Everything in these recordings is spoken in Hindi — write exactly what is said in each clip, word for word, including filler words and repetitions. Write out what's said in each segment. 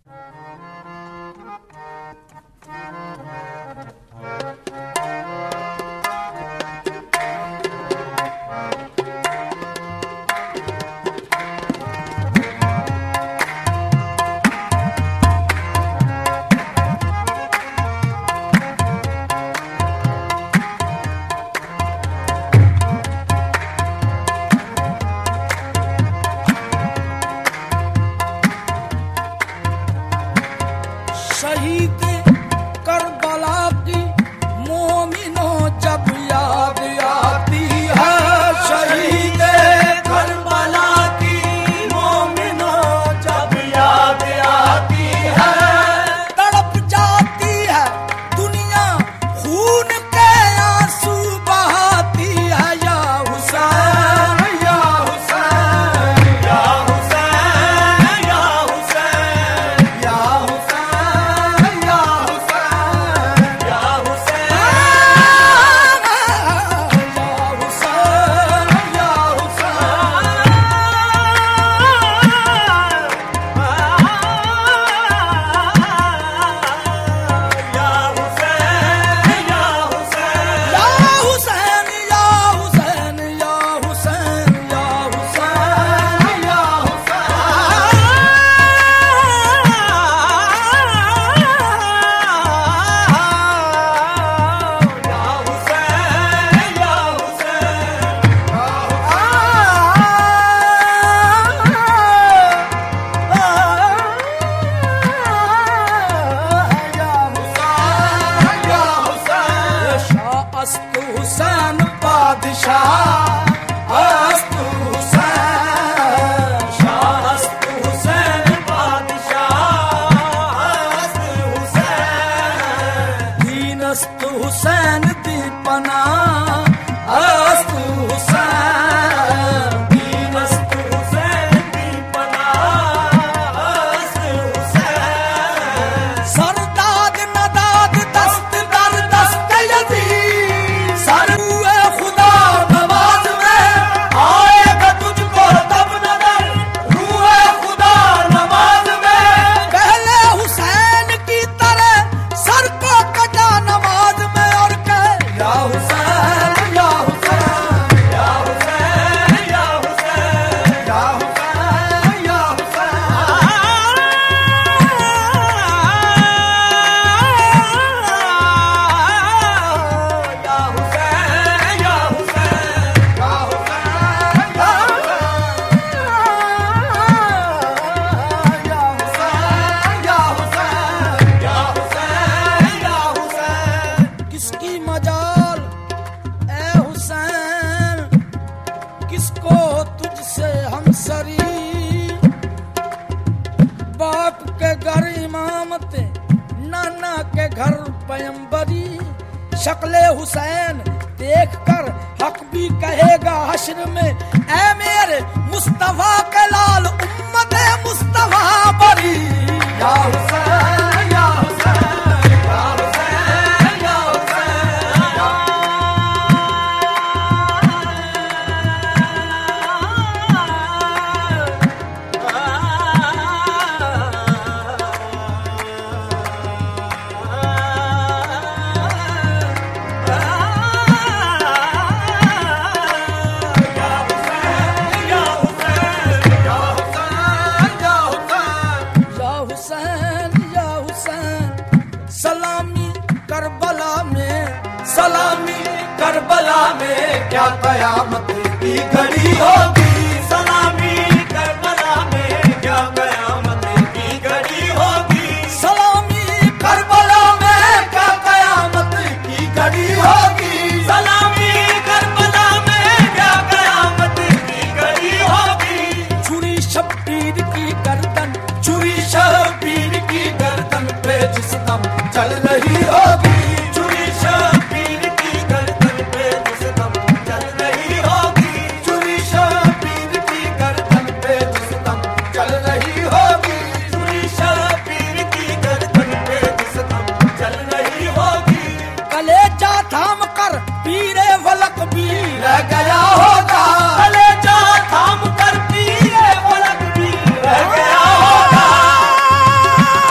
शक्ले हुसैन देखकर हक भी कहेगा हश्र में, ऐ मेरे मुस्तफा के लाल उम्मत मुस्तफा बरी। या हुसैन या हुसैन या हुसैन या हुसैन या सलामी करबला में क्या कयामत की घड़ी होगी। सलामी करबला में क्या कयामत की घड़ी होगी। सलामी करबला में क्या कयामत की घड़ी होगी। सलामी करबला में क्या कयामत की घड़ी होगी। छुरी शब्बीर की गर्दन, छुरी शब्बीर की गर्दन पे जिस दम चल रही होगी। रह गया होगा कलेजा थाम कर पीरे फलक भी रह गया होगा।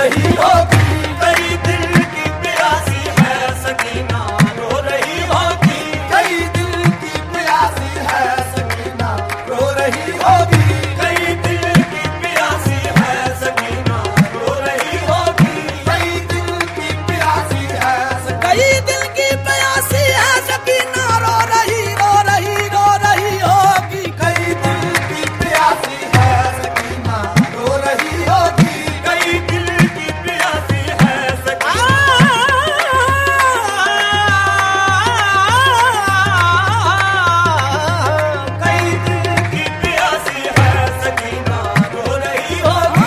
रही होगी। कई दिल की प्यासी है सकीना रो रही होगी। कई दिल की प्यासी है सकीना रो रही होगी। कई दिल की प्यासी है सकीना रो रही होगी। कई दिल की प्यासी है कई दिल की प्यासी है सकीना रो रही रो रही रो रही होगी। कई दिल की प्यासी है सकीना रो रही होगी। कई दिल की प्यासी है सकीना कई दिल की प्यासी है सकीना रो रही होगी।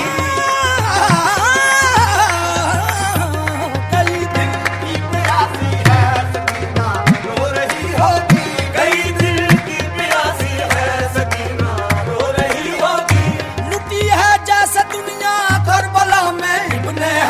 कई दिल की प्यासी है सकीना रो रही होगी। कई दिल की प्यासी है सकीना रो रही होगी। लुटी है जैसे दुनिया करबला में इब्ने